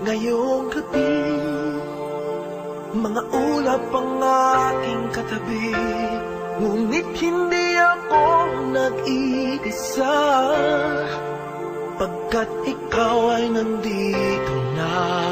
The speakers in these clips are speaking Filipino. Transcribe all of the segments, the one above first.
ngayong gabi. Mga ulap ang aking katabi, ngunit hindi ako nag-iisa, pagkat ikaw ay nandito na.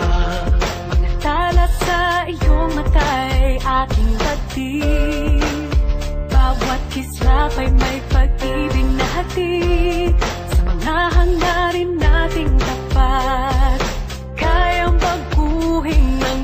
Tala sa iyong mata'y aking batid, bawat kislap ay may pag-ibig na hatid. Sa mga hangarin nating tapat, kayang baguhin ng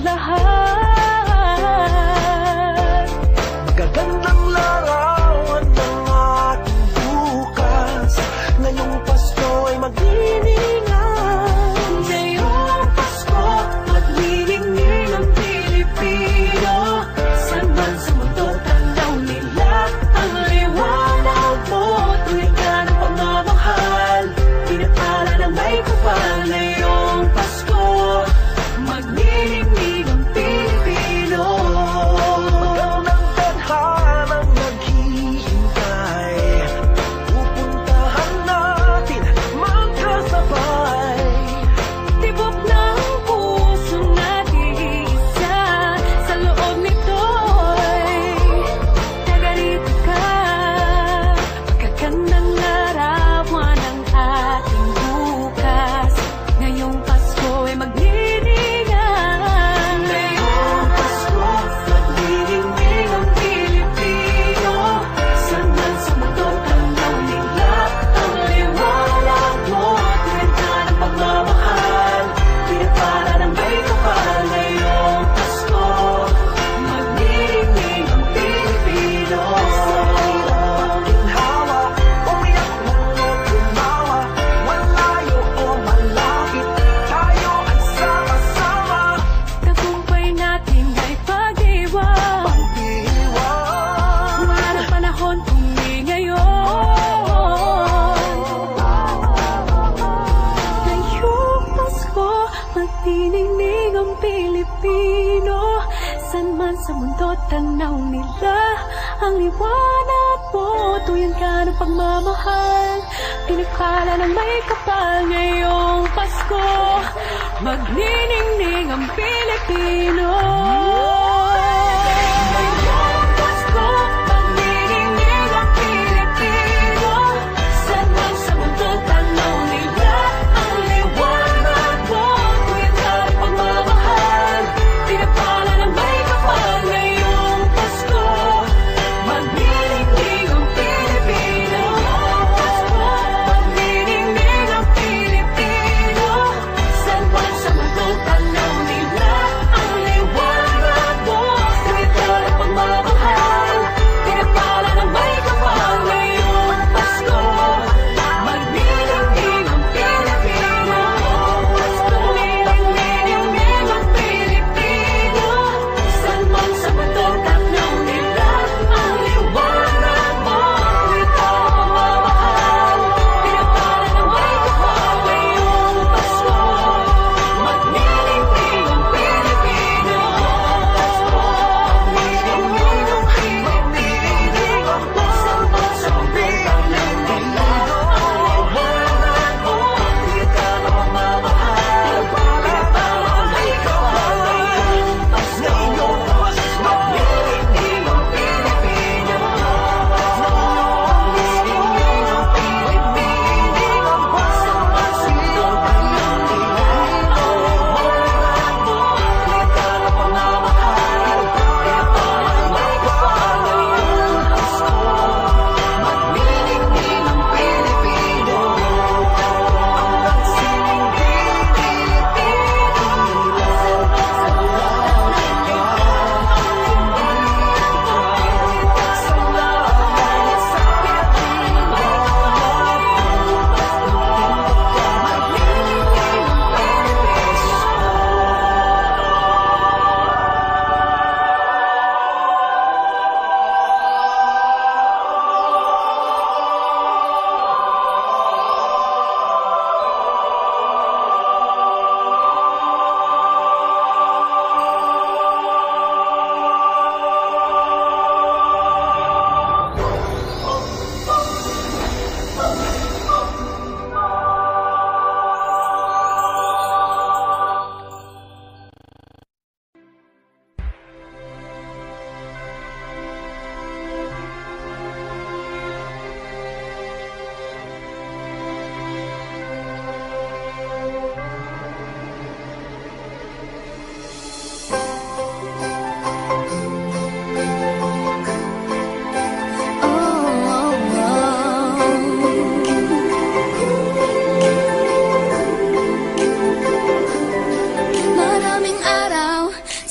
lahat. Magagandang larawan ng ating bukas, ngayong Pasko ay magniningay. Ngayong Pasko, maglilingning ang Pilipino. Saan man sa mundo, tanaw nila ang liwanag mo. Tuwid ka ng pagmamahal, pinapala ng may kapal. Ngayong Pasko, maglilingning ang Pilipino. Magandang tadhanang naghihintay, pupuntahan natin magkasabay. Tibok ng puso nag-iisa, sa loob nito'y taga-rito ka. Magagandang larawan ng ating bukas, ngayong Pasko ay magniningay. Ngayong Pasko, maglilingning ang Pilipino. Saan man sa mundo, tanaw nila ang liwanag mo. Tuwid ka ng pagmamahal, pinapala ng may kapal. Ngayong Pasko, maglilingning ang Pilipino. Ginhawa, umiyak man o tumawa, malayo o malapit, tayo ay sama-sama. Tagumpay natin ay pag-iwan, Pag-iwan, wala na panahon kung di ngayon. Ngayong Pasko, magniningning ang Pilipino. Saan man sa mundo, tanaw nila ang liwanag mo. Tuyan ka ng pagmamahal, pinagpala ng may kapal. Ngayong Pasko, magniningning ang Pilipino. Ngayong Pasko, magniningning ang Pilipino. Saan man sa mundo, tanaw nila ang liwanag mo. Tuyan ka ng pagmamahal, pinapala ng may kapal. Ngayong Pasko, magniningning ang Pilipino. Pasko, magniningning ang Pilipino. Saan man sa mundo, tanaw nila ang liwanag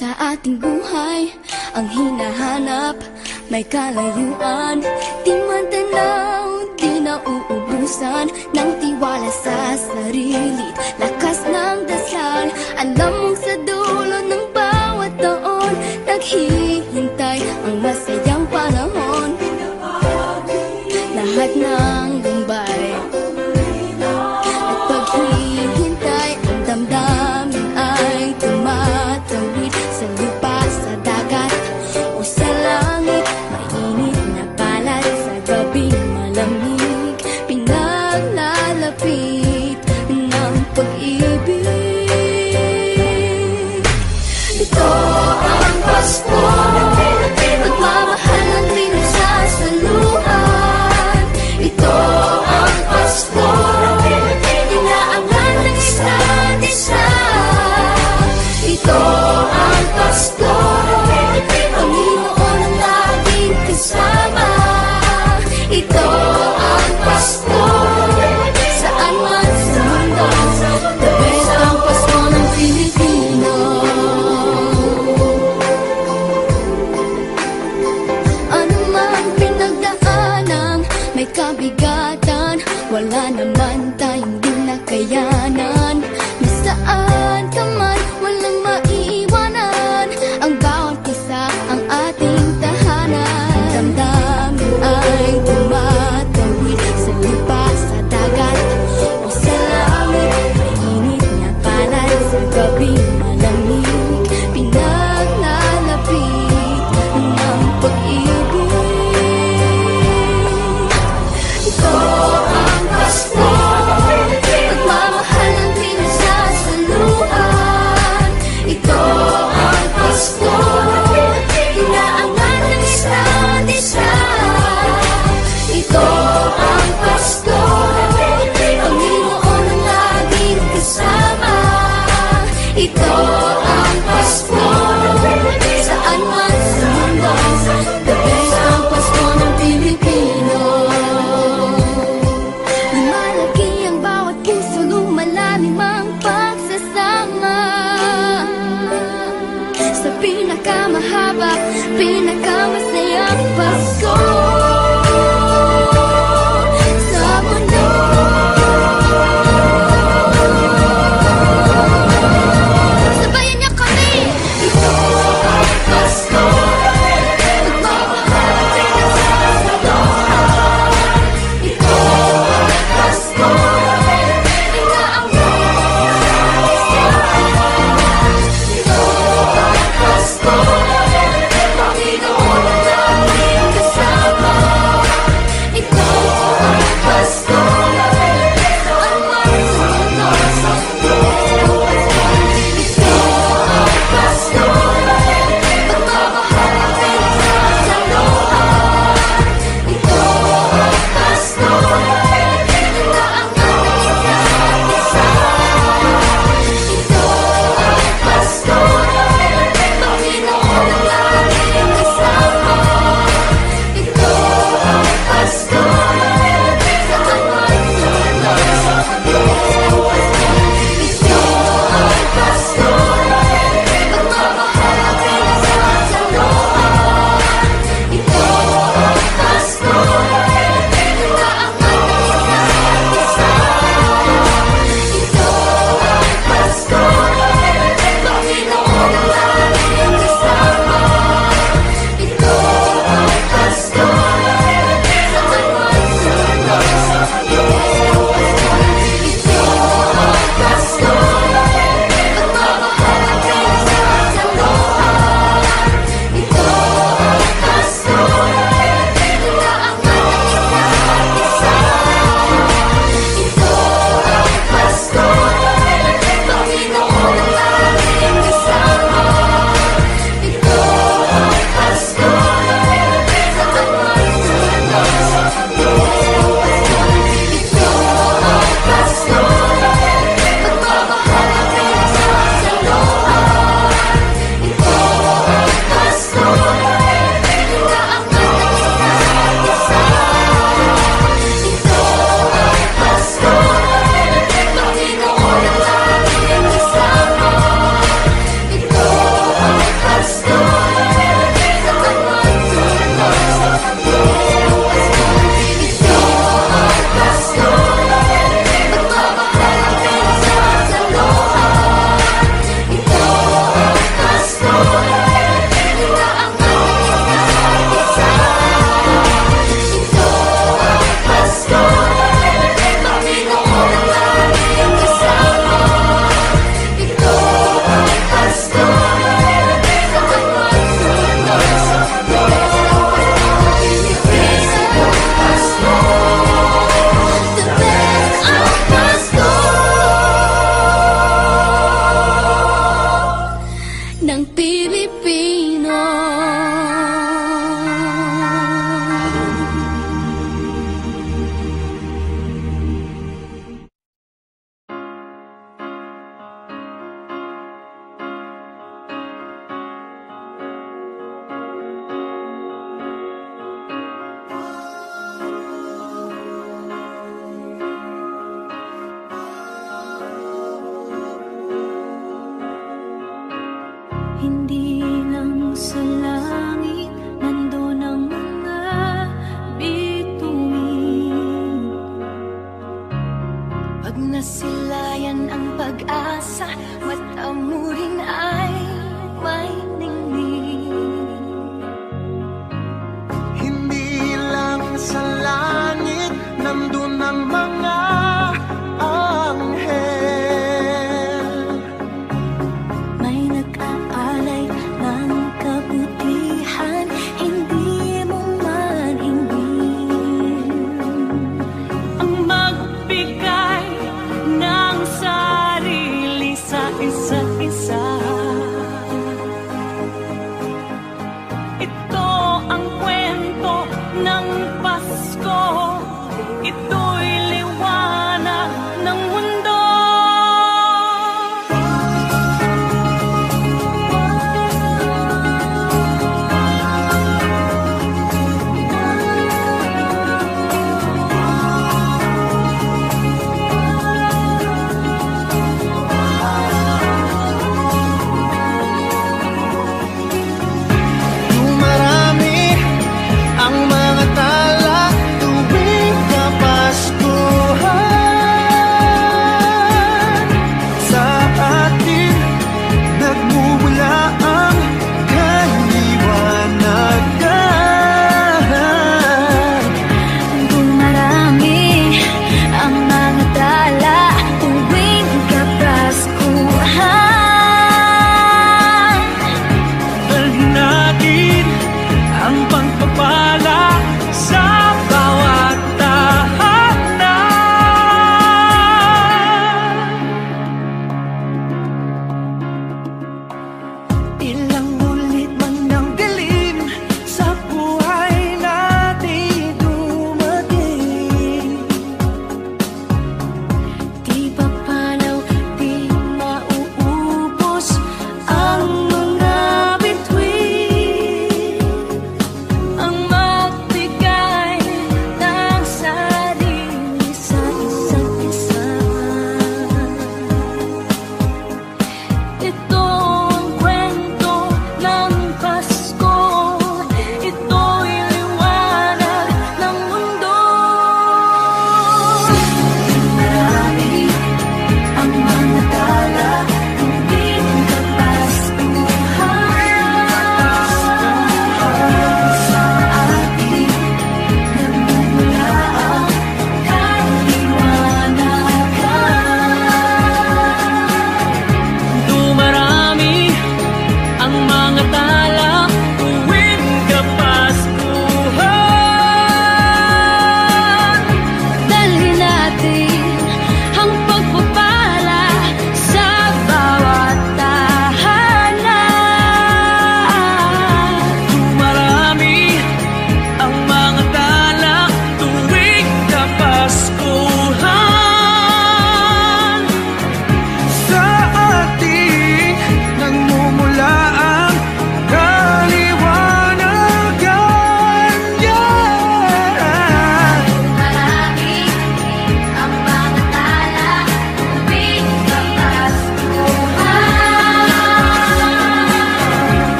sa ating buhay ang hinahanap, may kalayuan, di man tanaw, di nauubusan ng tiwala sa sarili, lakas ng dasal. Alam mong sa dulo ng bawat taon, naghihintay ang masayang panahon. Lahat ng lumbay at paghihintay, ang damdamin ay tumatawid sa lupa, sa dagat o sa langit. Mainit na palad sa gabing malamig, pinaglalapit ng pag-ibig. Ito ang Pasko, pagmamahal ng pinagsasaluhan. Ito ang Pasko, inaangat ng isa't isa. Ito ang Pasko, Panginoon ang laging kasama. Ito ang Pasko, saan man sa mundo, the best ang Pasko ng Pilipino. Ano man pinagdaanang may kabigatan, wala naman tayong di nakayanan. Nasaan ka man, walang maiiwanan, ang bawat isa ang ating tahanan. Damdamin ay tumatawid sa lupa, sa dagat o sa langit. Mainit na palad sa gabing malamig, pinaglalapit ng pag-ibig. Ito ang Pasko, pagmamahal ng pinagsasaluhan. Ito ang Pasko, inaangat ng isa't isa. Ito ang Pasko, Panginoon ang laging kasama. Ito ang Pasko, saan man sa mundo, the best ang Pasko ng Pilipino. Lumalaki ang bawat puso, lumalalim ang pagsasama. Sa pinakamahaba, pinakamasayang Pasko sa mundo. Sabayan niyo kami! Ito ang Pasko, pagmamahal ng pinagsasaluhan. Ito ang Pasko, inaangat ng isa't isa. Ito ang Pasko, Panginoon ang laging kasama. Hindi lang sa langit nandun ang mga bituin. Pag nasilayan ang pag-asa, mata mo rin ay may ningning. Hindi lang sa langit nandun ang mga anghel. May nag-aalay ng kabutihan, hindi mo man hingin. Ang magbigay ng sarili sa isa't isa. Ito ang kwento ng Pasko. Ito'y liwanag ng mundo.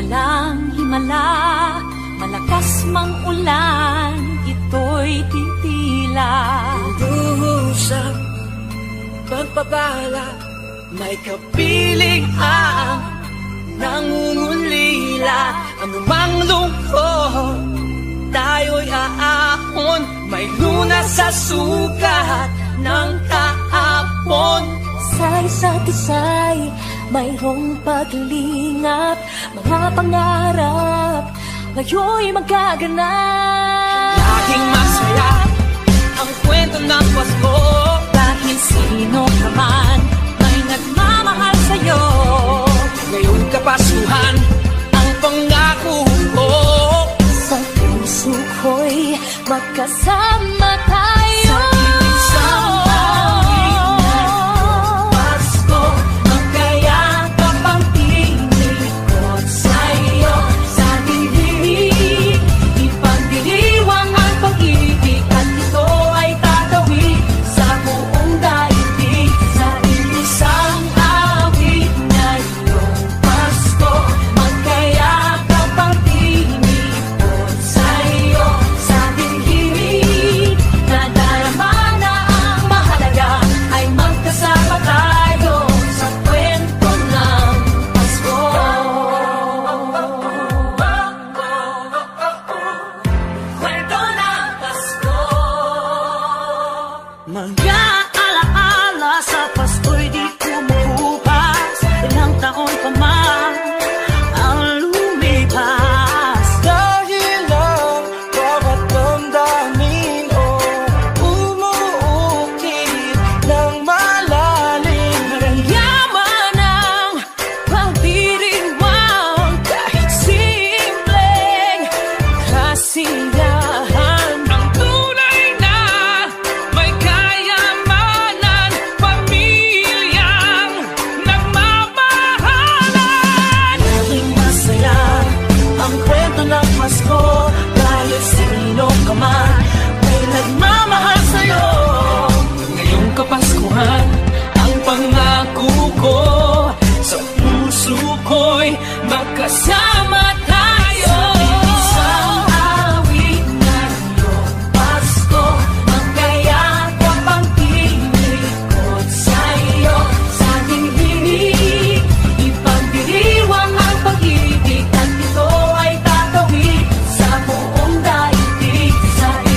Madalang himala, malakas mang ulan, ito'y titila. Usap, pagpapala, may kapiling ang nangungulila. Anumang lungkot, tayo'y aahon. May lunas sa sukat ng kahapon. Sa isa't isa'y mayroong paglingap, mga pangarap ngayon'y magaganap. Laging masaya ang kwento ng Pasko, Dahil sino ka man may nagmamahal sa'yo. ngayong Kapaskuhan ang pangako ko. Sa puso ko'y magkasama tayo. Sa Pasko, magkayakap ang tinikot sa'yo. Sa dilim, ipagdiriwang ang pag-ibig, at ito ay tatawid sa buong daigdig. Sa isang awit ngayong Pasko, magkayakap ang tinikot sa'yo. Sa dilim, nadarama na ang mahalaga, ay magkasama tayo sa kwento ng Pasko. Kwento ng Pasko. mga alaala sa Pasko'y di kumukupas. Ilang taon pa man ang lumipas. Dahil ang bawat damdamin o umuukit ng malalim. Yaman ang pagdiriwang, kahit simpleng kasiyahan. Ang tunay na may kayamanan, pamilyang nagmamahalan. Naging masaya ang kwento ng Pasko, dahil sino ka man may nagmamahal sa'yo. Ngayong Kapaskuhan ang pangako ko, sa puso ko'y magkasama tayo. Isang awit ngayong Pasko, magkayakap ang tinikot sa'yo. Sa dilim, ipagdiriwang ang pag-ibig, at ito ay tatawid sa buong daigdig. Sa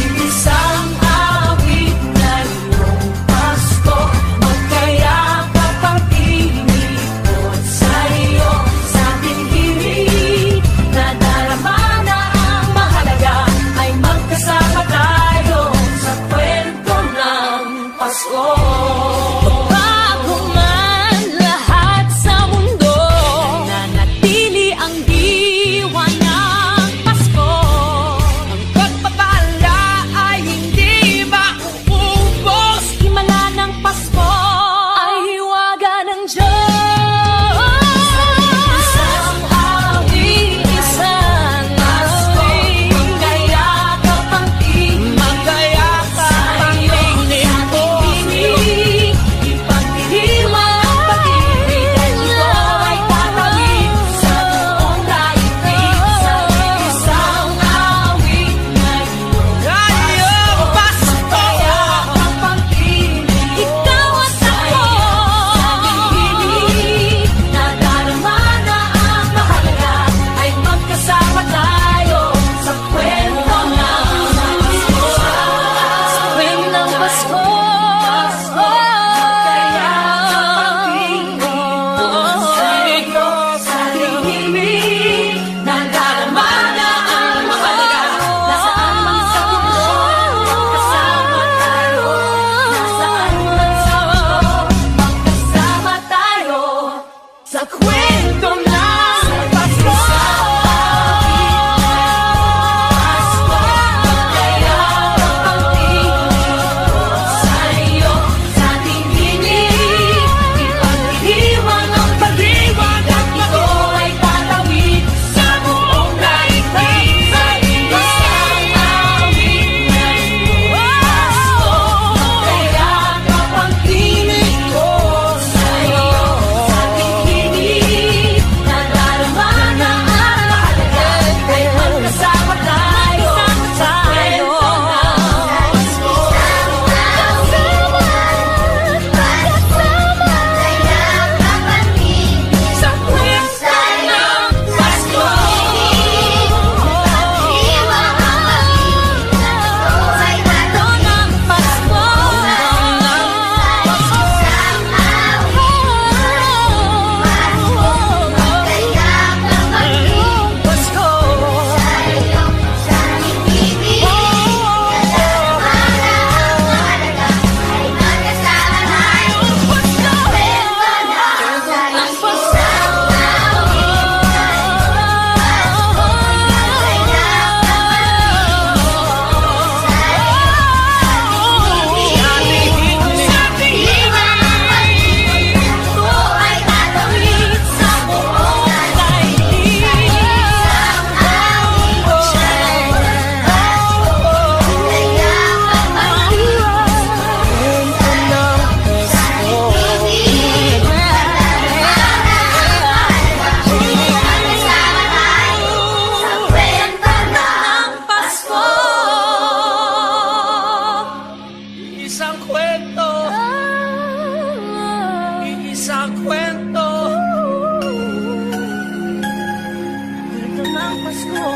ng Pasko.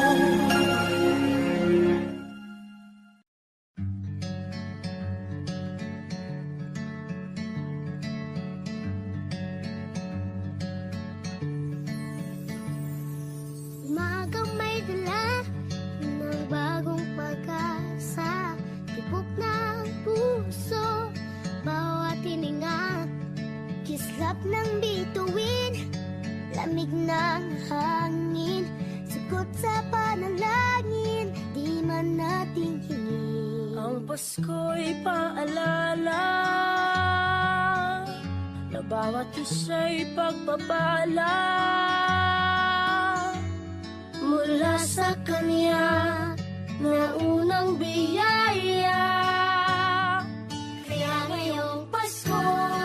Umagang may dala ng bagong pag-asa, tibok ng puso, bawat hininga, kislap ng bituin, lamig ng hangin, sagot sa panalangin, di man nating hingin. Ang Pasko'y paalala na bawat isa'y pagpapala mula sa Kanya na unang biyaya. Kaya ngayong Pasko,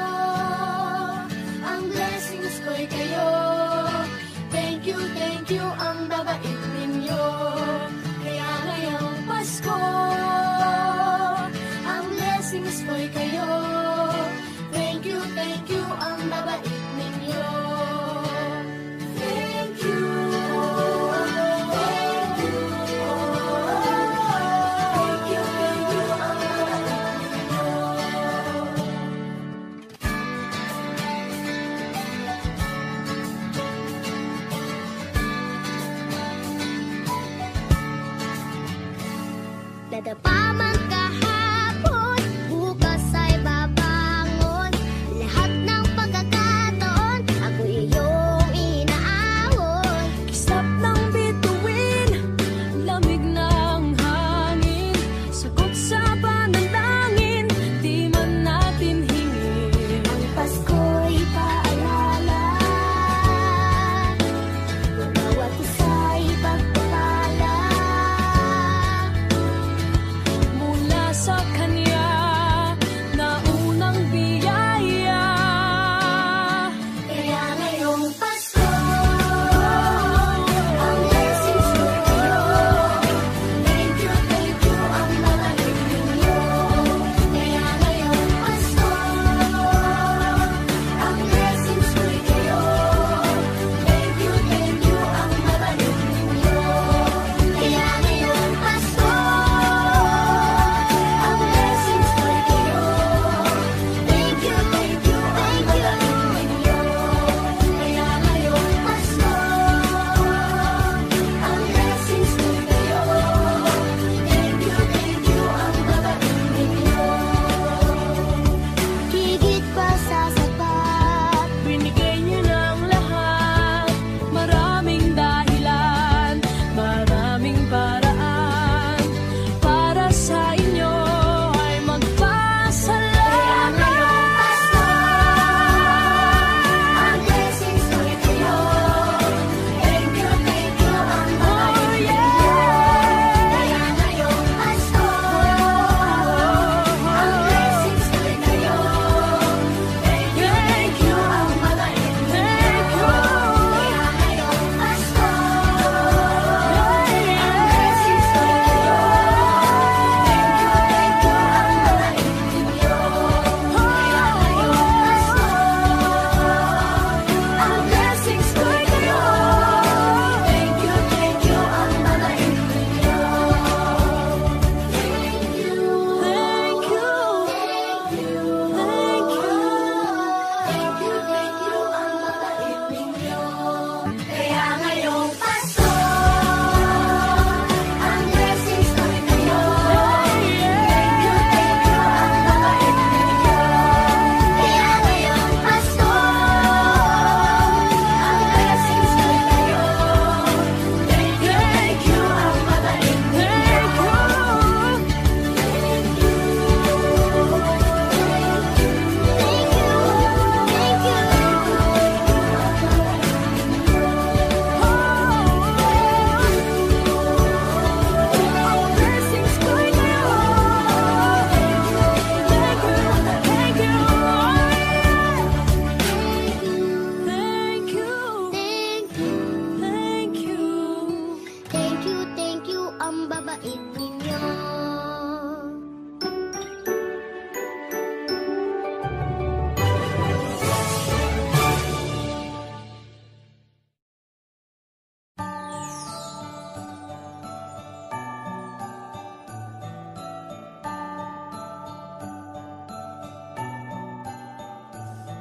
ang blessings ko'y kayo. Thank you ang babait ninyo. Kaya ngayong Pasko, ang blessings ko'y kayo. Thank you ang babait ninyo. Thank you. Dadapa man kahapon, bukas ay babangon. Lahat ng pagkakataon, ako'y iyong inaahon. Kislap ng bituin, lamig ng hangin, sagot sa panalangin, di man natin hingin. Ang Pasko'y paalala na bawat isa'y pagpapala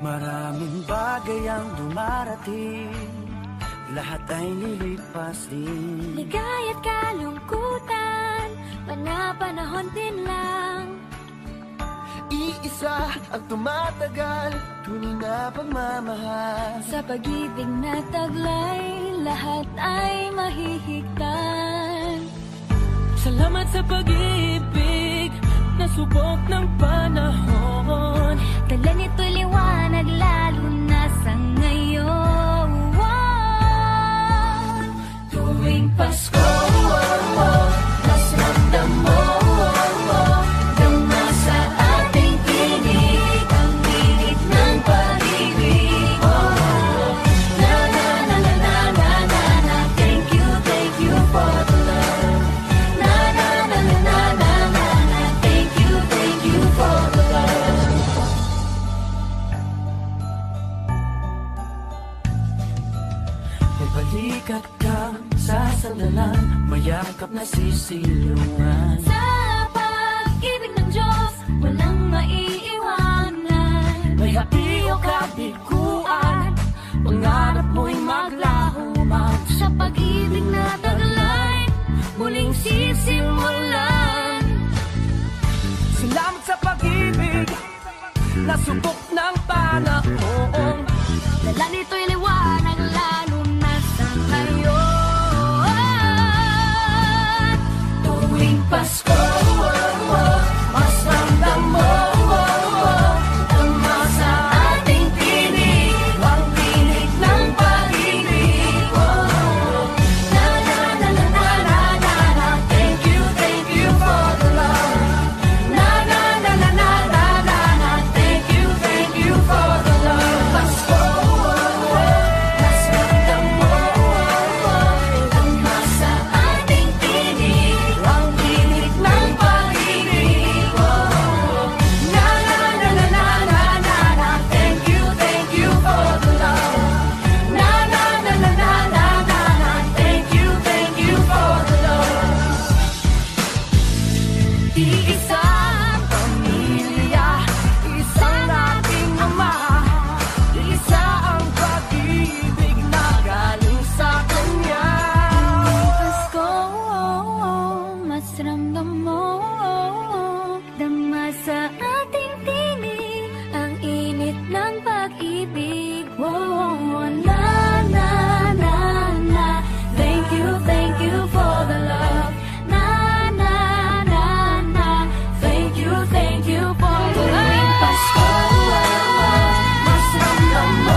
Maraming bagay ang dumarating, lahat ay lilipas din. Ligaya't kalungkutan, panahon din lang. Iisa ang tumatagal, tunay na pagmamahal. Sa pag-ibig na taglay, lahat ay mahihigtan. Salamat sa pag-ibig, nasubok ng panahon. Dala nito'y liwanag, lalo na sa ngayon. Tuwing Pasko, mas ramdam mo, dama sa ating tinig, ang init ng pag-ibig. Na na na na na na na na, thank you for the love. Na na na na na na na na, thank you for the love. May balikat kang sasandalan, mayakap na sisilungan. Sa pag-ibig ng Diyos, walang maiiwanan. May hati o kabiguan, pangarap mo'y maglaho man. Sa pag-ibig na taglay, muling sisimulan. Salamat sa pag-ibig, nasubok ng panahon. Dala nito'y liwanag, lalo na sa ngayon. Tuwing Pasko, mas ramdam mo, dama sa ating tinig, ang tinig ng pag-ibig. Na na na na na na na na, thank you for the love. Na na na na na na na na, thank you for the love. Pasko, mas ramdam mo, dama sa ating tinig, ang tinig ng pag-ibig. Na na na na na na na na, thank you for the love. Na na na na na na na na, thank you for the love. Iisang pamilya, isang ating ama, isa ang pag-ibig na galing sa Kanya. Pasko, mas ramdam mo, dama sa ating tinig, ang init ng pag-ibig. Na na na na, thank you for the love. Na na na na, thank you for the love. Pasko, mas ramdam mo,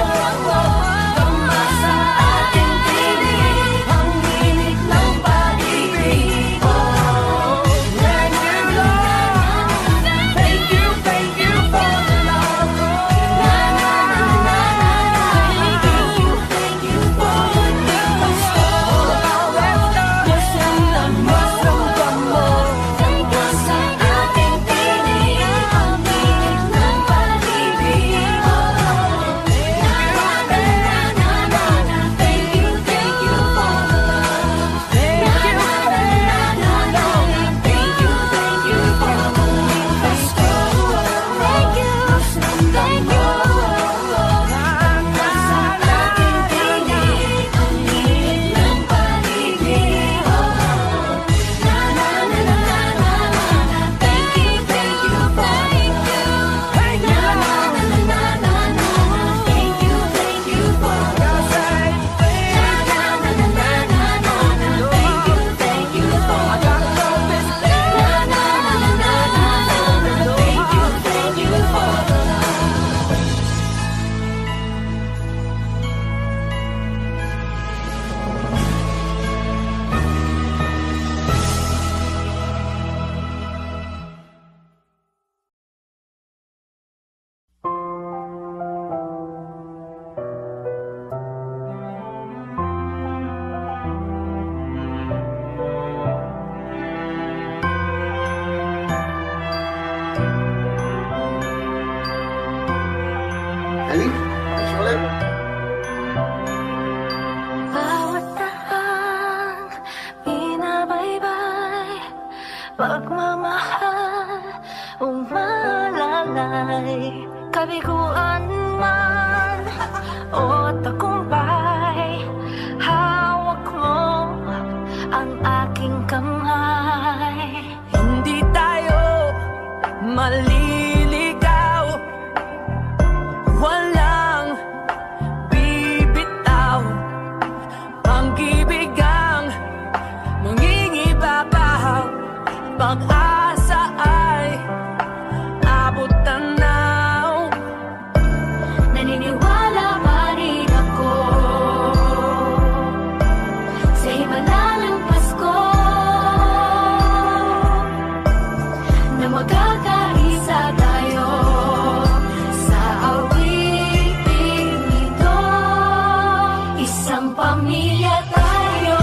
dama sa ating tinig, ang init ng pag-ibig. Thank you, Lord. Thank you for the love. Na na na na na, thank you for the love. Pasko, mas ramdam mo, dama sa ating tinig, ang init ng pag-ibig. Na na na na na na, thank you for the love. Na na na na na na, thank you for the love. Pasko, thank you, dama sa ating tinig, ang init ng pag-ibig. Na na na na na na na, thank you for the love. Na na na na na na na, thank you for the love. Na na na na na na na, thank you for the love. Na na na na na na na, thank you for the Ali, ulit. Bawat tahang binabaybay, pagmamahal umalalay. kabiguan man o tagumpay, hawak mo ang aking kamay. Hindi tayo maliligaw, walang bibitaw, pag-ibig ang mangingibabaw, pag-asa ay abot tanaw. Naniniwala pa rin ako sa himala ng Pasko na magkakaisa tayo sa awiting ito. Isang pamilya tayo,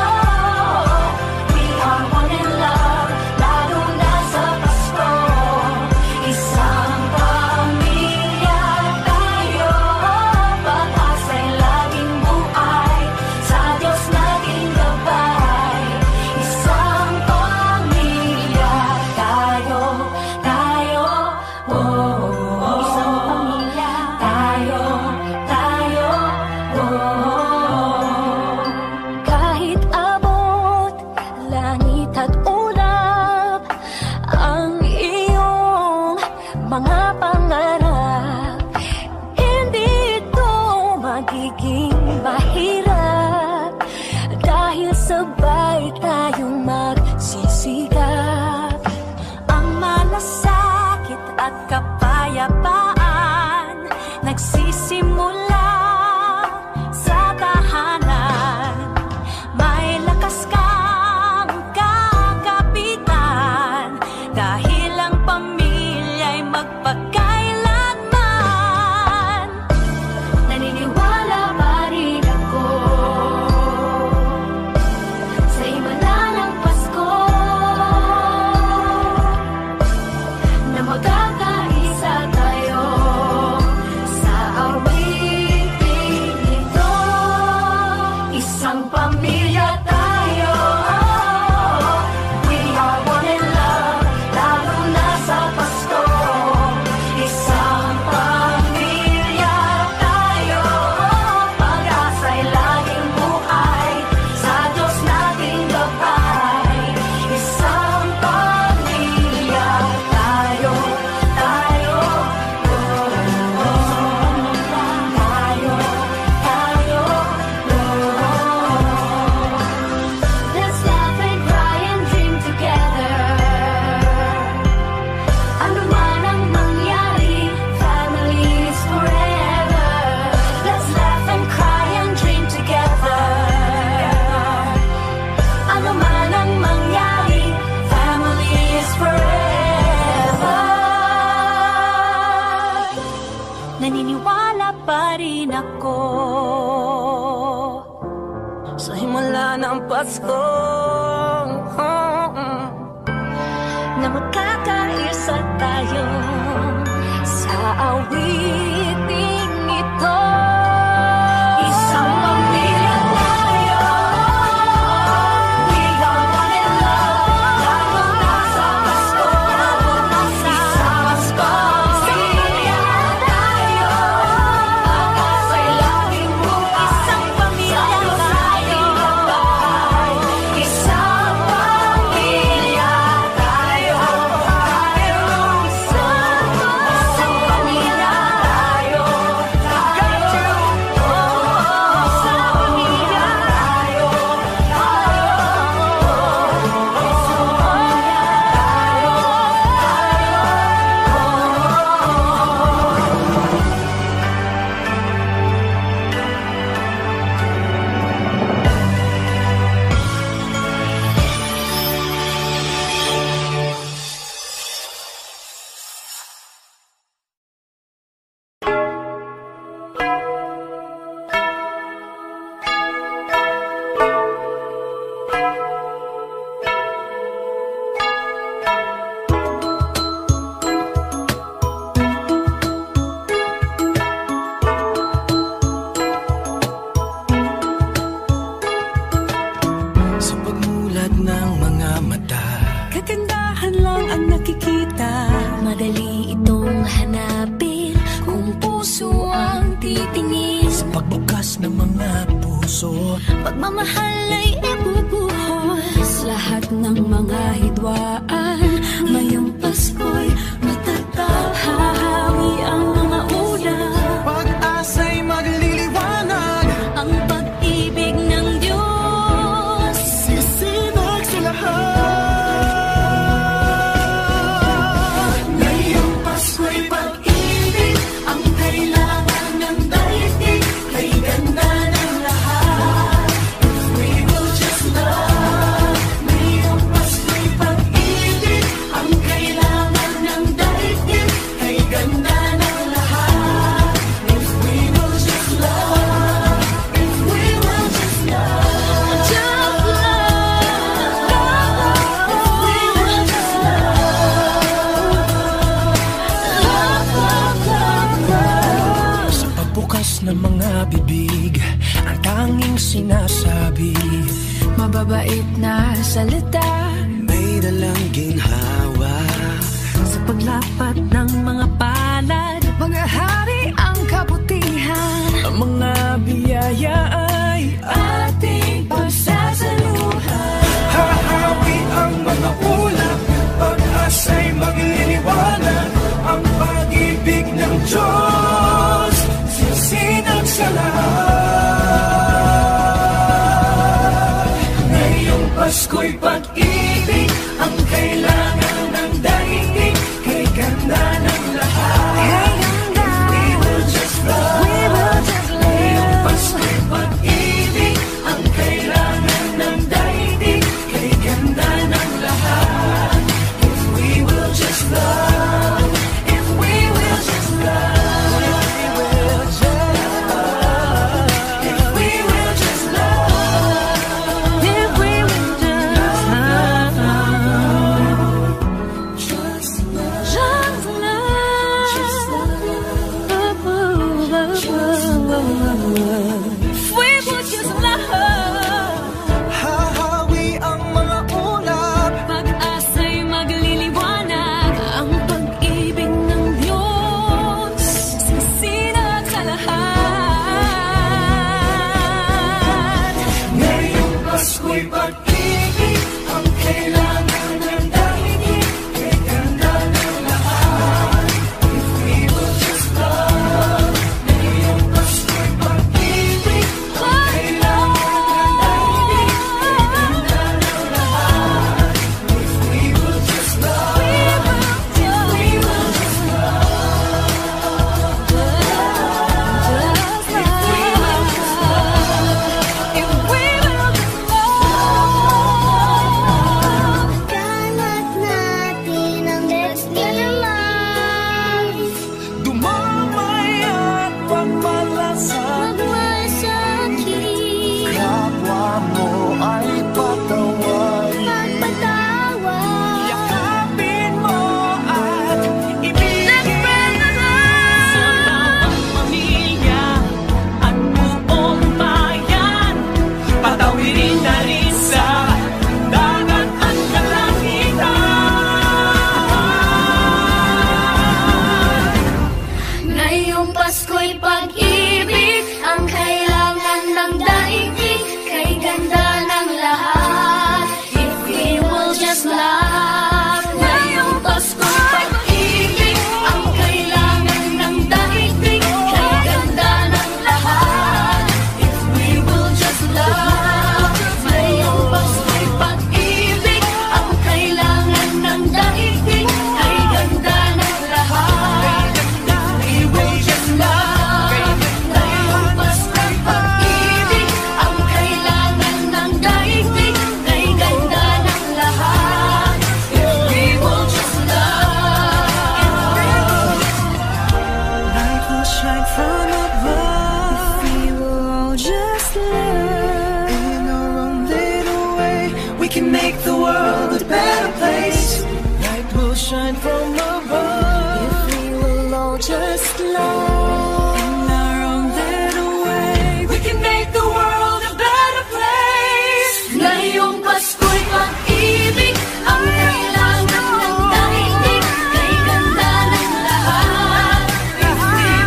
we are one in love, lalo na sa Pasko. Isang pamilya tayo, pag-asa'y laging buhay, sa Diyos naging gabay. Isang pamilya tayo, oh, isang pamilya tayo, oh. Kahit abot langit at ulap ang iyong mga pangarap, hindi ito magiging mahirap dahil sabay tayong magsisikap. Ang malasakit at kapayapaan nagsisimula sa tahanan. May lakas kang kakapitan dahil ang pamilya'y magpakailanman. Naniniwala pa rin ako sa himala ng Pasko na magkakaisa tayo sa awiting ito. Isang pamilya tayo, we are one in love, lalo na sa Pasko. Isang pamilya tayo, pag-asa'y laging buhay, sa Diyos nating gabay. Isang pamilya tayo, Let's laugh and cry and dream together. Ano man ang mangyari, family is forever. Let's laugh and cry and dream together. Ano man ang mangyari, family is forever. Naniniwala pa rin ako Sa himala ng Pasko, na magkakaisa tayo sa awiting ito. Isang pamilya tayo, we are one in love, lalo na sa Pasko. Isang pamilya tayo, pag-asa'y laging buhay, isang pamilya tayo. Isang pamilya tayo, isang pamilya tayo, Kagandahan lang ang nakikita. Madali itong hanapin, kung puso ang titingin sa pagbukas ng mga puso. Pagmamahal ay ibubuhos lahat ng mga hidwaan. Ngayong Pasko'y matatag, hahawi ang mga ulap. Pag-asa'y magliliwanag, Ang pag-ibig ng Diyos sisinag sa lahat. Ngayong Pasko'y pag-ibig, ang kailangan ng daigdig, kay ganda ng lahat. If we will just love. Ngayong Pasko'y pag-ibig, ang kailangan ng daigdig, kay ganda ng lahat. If we will just love. If we will just love. just love. If we will just love. Sa pagbukas ng mga bibig, ang tanging sinasabi, Mababait na salita may dalang ginhawa. sa paglapat ng mga palad, mga hari ang kabutihan. Ang mga biyaya ay Ating pagsasaluhan. hahawi ang mga ulap, pag-asa'y magliliwanag, ang pag-ibig ng Diyos sisinag sa lahat. Ngayong Pasko'y pag-ibig, ang kailangan ng daigdig, kay ganda ng lahat. If we will just love. Ngayong Pasko'y pag-ibig, ang kailangan ng daigdig, kay ganda ng lahat. If we will just love. If we will just love. If we will just love. If we will just love, just love. If we would just love, Hahawi ang mga ulap, pag-asa'y magliliwanag. Ang pag-ibig ng Diyos sisinag sa lahat. ngayong Pasko'y pag-ibig, ang kailangan ng daigdig, kay ganda ng lahat. If we will just love. Ngayong Pasko'y pag-ibig, ang kailangan ng daigdig, kay ganda ng lahat. If we will just love. If we will just love. Kalat natin ang destiny life. Dumamay at pagmalasakit, Magmasakit, kapwa mo ay patawarin. magpatawad. Yakapin mo at ibigin. Sa bawat pamilya at buong bayan, patawirin na rin sa dagat at kalangitan. Ngayong Pasko'y pag-ibig, ang kailangan ng daigdig, kay ganda ng lahat. If we will just love. Ngayong Pasko'y pag-ibig, ang kailangan ng daigdig, kay ganda ng lahat. If we will just love. Ngayong Pasko'y pag-ibig, ang kailangan ng daigdig, kay ganda ng lahat. We will just love. Ngayong Pasko'y pag-ibig, ang kailangan ng daigdig, kay ganda ng lahat. If we will just love. Light will shine from above. We will all just love. In our own little way, we can make the world a better place. Light will shine from above. If we will all just love. In our own little way, we can make the world a better place. Ngayong Pasko'y pag-ibig, ang kailangan ng daigdig, kay ganda ng lahat. If we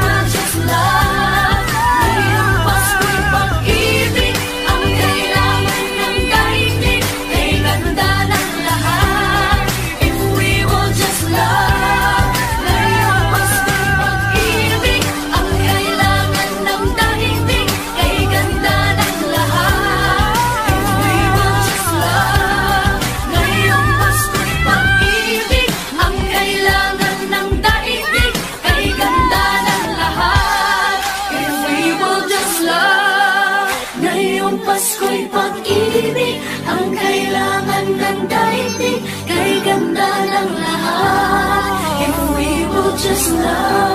Pasko'y pag-ibig, ang kailangan ng daigdig, kay ganda ng lahat. If we will just love.